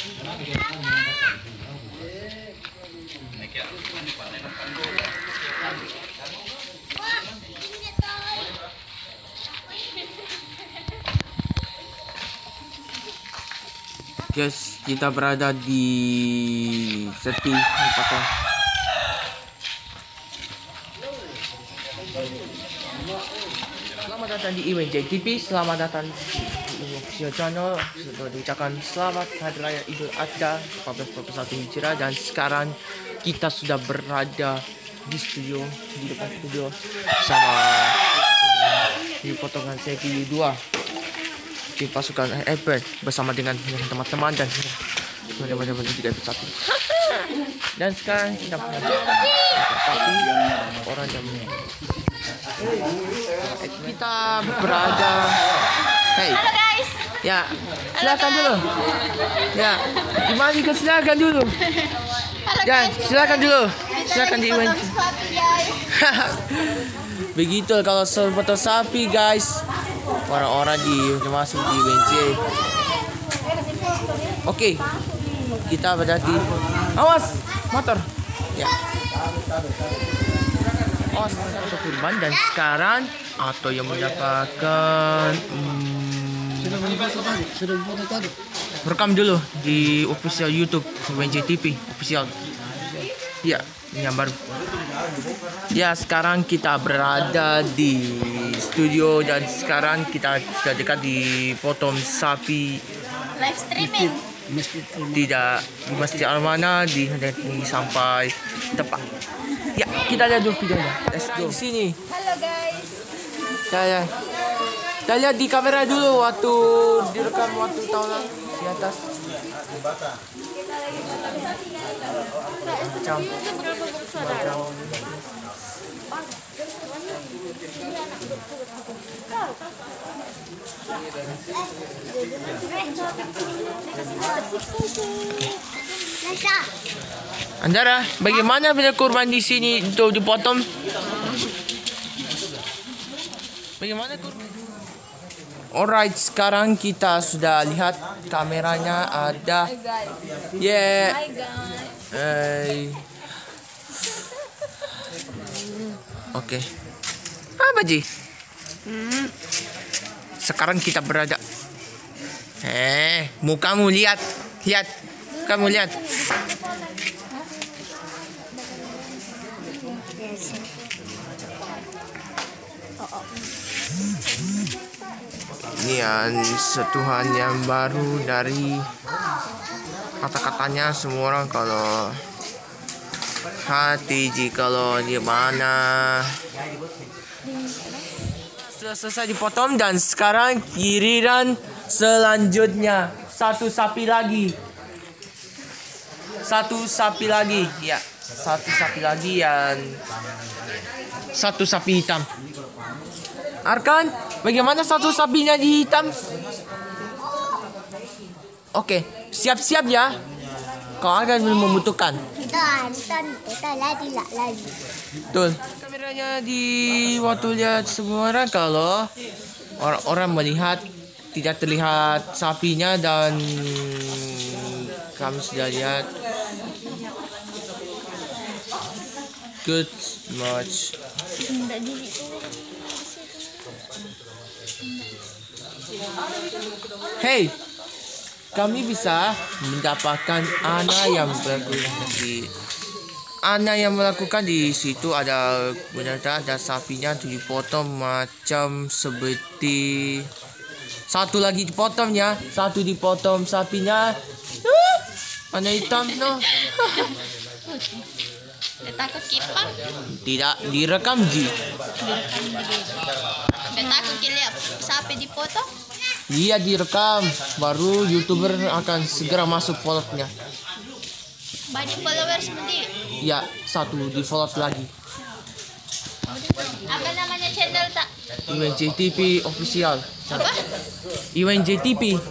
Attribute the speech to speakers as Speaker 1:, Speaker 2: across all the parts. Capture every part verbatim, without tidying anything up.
Speaker 1: Guys, kita berada di seti potong. Selamat datang di Iwan J T P. Selamat datang di official channel. Sudah diucapkan selamat Hari Raya Idul Adha empat belas empat puluh satu Hijriah, dan sekarang kita sudah berada di studio, di depan studio sama di potongan segi dua di pasukan Eber bersama dengan teman-teman dan teman-teman tiga satu. Dan sekarang kita punya tapi orang yang kita berada. Hey.
Speaker 2: Halo guys.
Speaker 1: Ya, silakan dulu. Ya, gimana juga silakan dulu.
Speaker 2: Halo
Speaker 1: Ya,
Speaker 2: guys.
Speaker 1: silakan dulu. Silakan di
Speaker 2: potong sapi, guys.
Speaker 1: Begitu kalau potong sapi guys. Orang-orang di masuk di W N J. Oke, kita berarti awas motor. Ya. Awas motor kurban, dan sekarang atau yang mendapatkan hmm, rekam dulu di official YouTube W N J T V official. Ya, ini yang baru. Ya, sekarang kita berada di studio dan sekarang kita sudah dekat di potong sapi
Speaker 2: Live streaming.
Speaker 1: tidak di Masjid Al-Mana di, di sampai tepat. Ya, kita lihat dulu videonya. Let's go. Di sini.
Speaker 2: Halo guys.
Speaker 1: Saya kita lihat di kamera dulu waktu direkam waktu tahun lalu di atas. Macam macam Andara, bagaimana bila kurban di sini itu dipotong? Bagaimana kurban? Alright, sekarang kita sudah lihat kameranya ada.
Speaker 2: Hai guys.
Speaker 1: Yeah.
Speaker 2: Hai guys.
Speaker 1: Hey. Oke. Okay. Apa Ji? Hmm. Sekarang kita berada. Eh, mukamu lihat, lihat, kamu lihat. Ini yang sentuhan yang baru dari kata-katanya semua orang kalau hati jikalau di mana. Sudah selesai dipotong dan sekarang giliran selanjutnya satu sapi lagi. Satu sapi lagi, ya. Satu sapi lagi yang satu sapi hitam. Arkan, bagaimana satu sapinya di hitam? Oke, siap-siap ya. Kau akan membutuhkan. Betul. Kameranya di waktu lihat semua orang kalau orang-orang melihat tidak terlihat sapinya, dan kami sudah lihat good much. Hey, kami bisa mendapatkan anak yang melakukan di anak yang melakukan di situ ada benar-benar ada sapinya dipotong macam seperti satu lagi dipotongnya, satu dipotong sapinya. Uh, warna hitam no.
Speaker 2: Takut kipang.
Speaker 1: Tidak direkam Ji.
Speaker 2: Direkam dulu. Takut lihat sapi dipotong.
Speaker 1: Iya direkam, baru YouTuber akan segera masuk follow-nya.
Speaker 2: Banyak followers nanti.
Speaker 1: Ya, satu di follow lagi.
Speaker 2: Apa namanya channel tak?
Speaker 1: Iwan J T V official.
Speaker 2: Apa?
Speaker 1: Iwan J T V.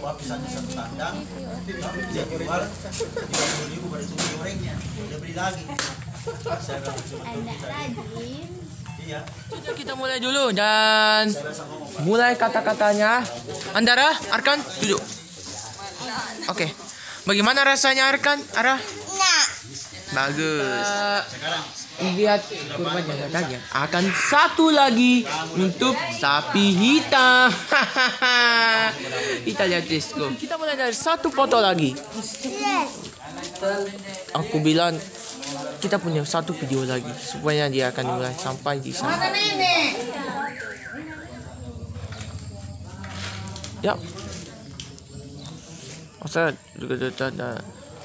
Speaker 2: Anda rajin.
Speaker 1: Sudah, kita mulai dulu dan mulai kata-katanya. Andara, Arkan, duduk. Oke. Okay. Bagaimana rasanya Arkan? Arah?
Speaker 2: Nah.
Speaker 1: Bagus. Lihat kurban yang tadi. Akan satu lagi untuk sapi hitam. Kita lihat disco. Kita mulai dari satu foto lagi. Aku bilang kita punya satu video lagi supaya dia akan mulai sampai di sana. Ya. Masa juga ada.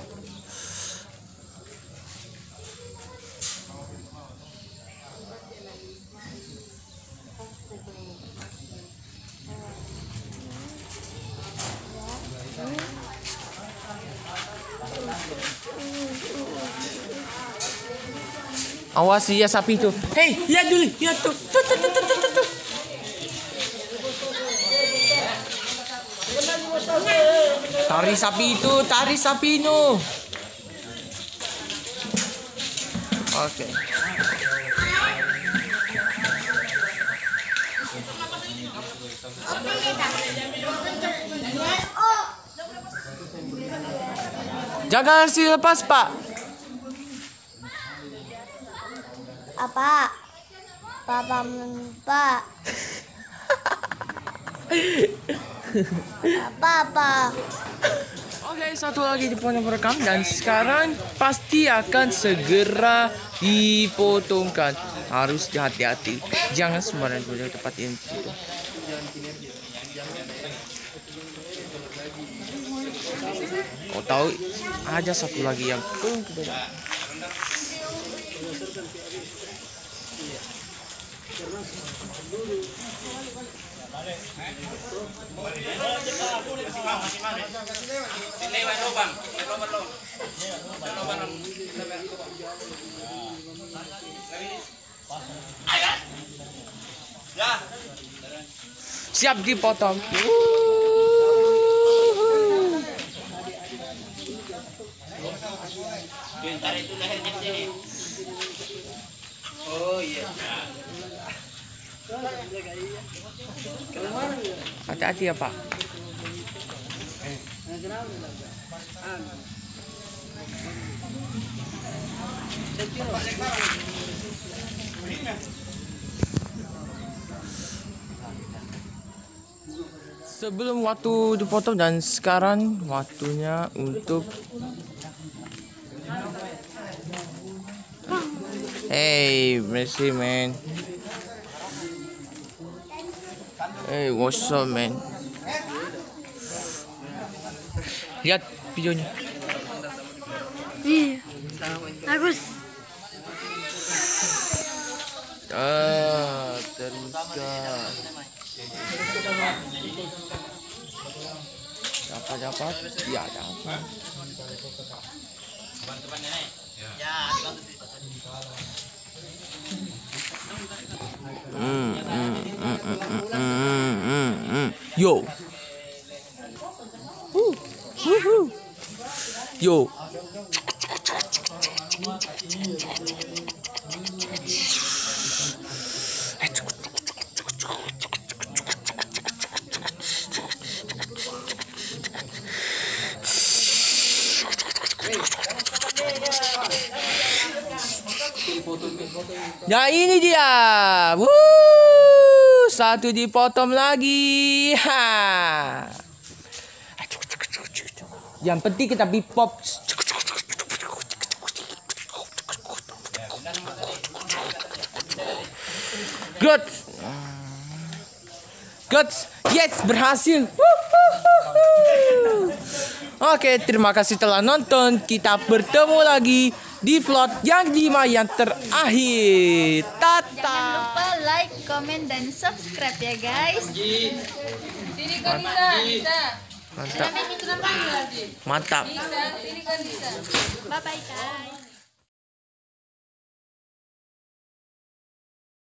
Speaker 1: Awas ya sapi itu. Hei, lihat dulu, lihat tuh. Tuh, tuh, tuh, tuh, tuh, tuh. Tari sapi itu, tari sapi itu. Oke. Jangan sih lepas, Pak.
Speaker 2: Apa? Papa Pak. Apa apa?
Speaker 1: Oke, satu lagi di pohon merekam dan sekarang pasti akan segera dipotongkan. Harus hati-hati. Jangan sembarangan boleh tempat ini situ. Kau tahu ada satu lagi yang belum kebetulan. Siap dipotong.
Speaker 3: Bentar itu lehernya sini. Oh iya.
Speaker 1: Hati-hati ya Pak. Sebelum waktu dipotong dan sekarang waktunya untuk Hey, Messi man. Hey, what's up man? Lihat videonya.
Speaker 2: Iya. Bagus.
Speaker 1: Ah, teruskan. Dapat dapat? Ya dapat. Hmm, hmm, hmm, hmm, hmm, hmm, hmm. Yo. Woo, woohoo. Yo. Nah ini dia, Wuh, satu dipotong lagi. Ha. Yang penting kita bipop. Good, good, yes berhasil. Oke, terima kasih telah nonton. Kita bertemu lagi di vlog yang lima yang terakhir. Tata.
Speaker 2: Jangan lupa like, comment, dan subscribe ya guys.
Speaker 4: Sini kan bisa, bisa.
Speaker 1: Mantap.
Speaker 4: Kenapa lagi?
Speaker 1: Mantap.
Speaker 4: Bisa, sini kan bisa.
Speaker 2: Bye bye guys.